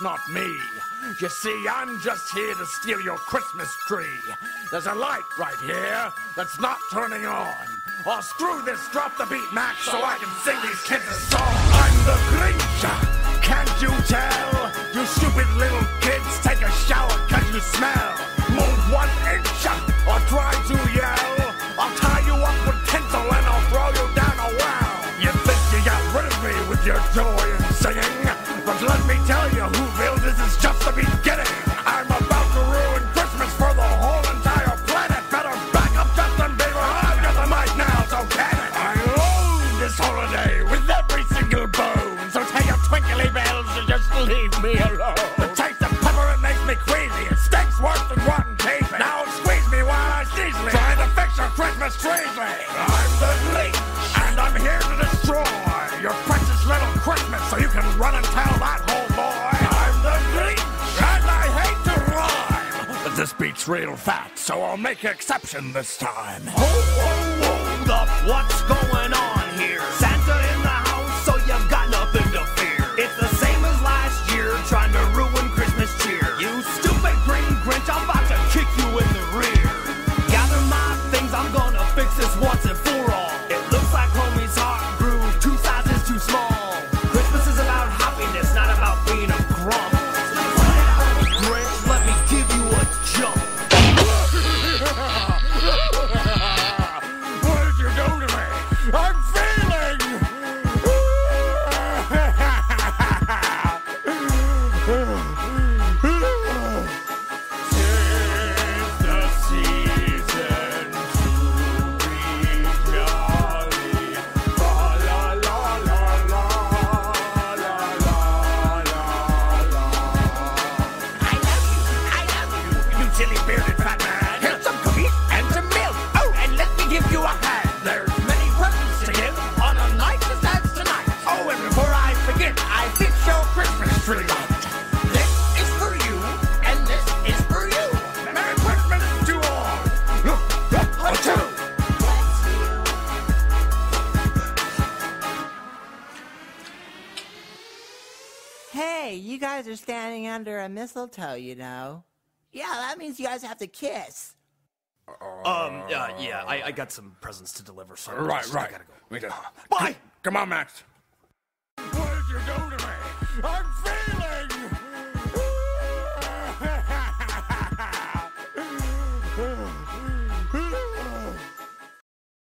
not me. You see, I'm just here to steal your Christmas tree. There's a light right here that's not turning on. Oh, screw this, drop the beat, Max, so I can sing these kids a song. I'm the Grinch, can't you tell? You stupid little kids, take a shower cause you smell. Move 1 inch, or try to yell. I'll tie you up with tinsel and I'll throw you down a well. You think you got rid of me with your joy and singing? But let me tell you, Whoville, this is just the beginning. I'm about to ruin Christmas for the whole entire planet. Better back up, Justin Bieber. I've got the mic now, so can it? I load this holiday with every single bone. So tell your twinkly bells to just leave me alone. The taste of pepper, it makes me queasy. It stinks worse than rotten teeth. Now squeeze me while I sneeze. Trying to fix your Christmas treasley. I'm the Grinch, and I'm here to destroy your precious little Christmas so you can run and tell that whole boy. I'm the Grinch, and I hate to rhyme, but this beat's real fat, so I'll make an exception this time. Ho, ho, hold up, what's going on here? Santa in the house, so you've got nothing to fear. It's the same as last year, trying to ruin Christmas cheer. You stupid green Grinch, I'm about to kick you in the rear. Gather my things, I'm gonna fix this once and for all. It looks like homie's heart grew 2 sizes too small. Christmas is about happiness, not about being a grump. Grinch, let me give you a jump. What did you do to me? I'm feeling. Tis the season to be jolly. La la la la la la la la. I love you, you silly bearded fat man. Here's some cookies and some milk. Oh, and let me give you a hand. There's many presents to give on a night just as tonight. Oh, and before I forget, I fix your Christmas tree light. This is for you, and this is for you. Merry Christmas to all. Achoo! Hey, you guys are standing under a mistletoe, you know. Yeah, that means you guys have to kiss. Yeah, I got some presents to deliver, so Right. I gotta go. We do. Bye! Come on, Max.